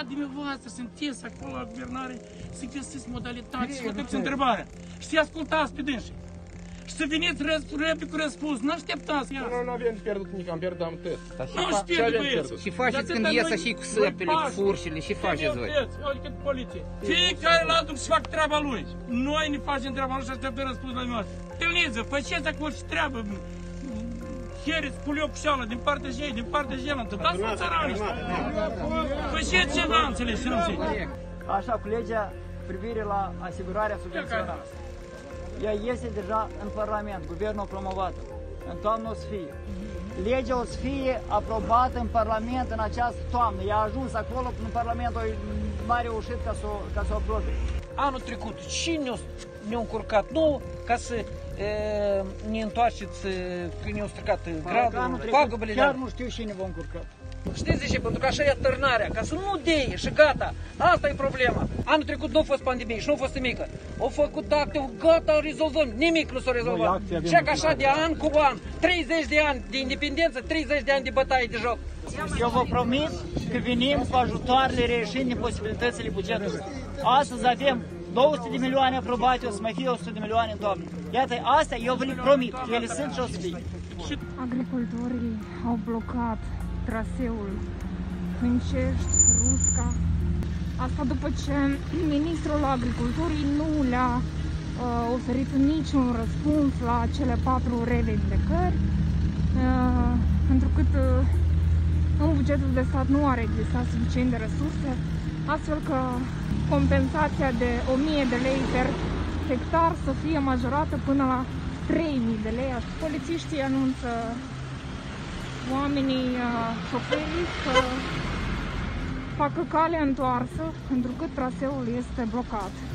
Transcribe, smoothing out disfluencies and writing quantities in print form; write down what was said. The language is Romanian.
dumneavoastră sunteți acolo la guvernare să găsiți modalități, să vă duceți întrebarea și să ascultați pe dânsii. Și să veniți repede cu răspuns, nu așteptați. Nu avem pierdut nimic, am pierdut am tot. Nu își pierde băieți. Și faceți când ies așa cu săpele, cu furșile, și faceți voi. Uite cât poliție. Fiecare la altul să facă treaba lui. Noi ne facem treaba lui și așteptăm răspuns la noi. Întâlniți-vă, faceți acolo și treabă. Heriți, puliopșeală, din partea și ei, din partea și el. Dați-vă țărani. Faceți ceva, înțelegi, și nu știi. Așa, cu legea privire la asigurarea subvenționată. Ea este deja în Parlament, guvernul a promovat-o. În toamnă o să fie. Legea o să fie aprobată în Parlament în această toamnă. Ea a ajuns acolo, în Parlament n-a reușit ca să o aprobe. Anul trecut, cine ne-a încurcat nouă ca să ne întoarceți când ne-au stricat gradul, pagubele? Chiar nu știu cine v-a încurcat. Știți de ce? Pentru că așa e atârnarea, ca să nu deie și gata. Asta e problema. Anul trecut nu a fost pandemie și nu a fost nimică. Au făcut acte, gata, rezolvăm. Nimic nu s-a rezolvat. Și așa de an cu an, 30 de ani de independență, 30 de ani de bătaie de joc. Eu vă promit că venim cu ajutoarele reieșind din posibilitățile bugetului. Astăzi avem 200 de milioane aprobate, o să mai fie 100 de milioane în toamnă. Iată, astea eu vă le promit, ele sunt și o să fie. Agricultorii au blocat traseul Hâncești-Rusca. Asta după ce ministrul agriculturii nu le-a oferit niciun răspuns la cele 4 revendicări, întrucât în bugetul de stat nu ar exista suficient de resurse, astfel că compensația de 1000 de lei per hectar să fie majorată până la 3000 de lei. Polițiștii anunță oamenii, șoferii, să facă calea întoarsă, pentru că traseul este blocat.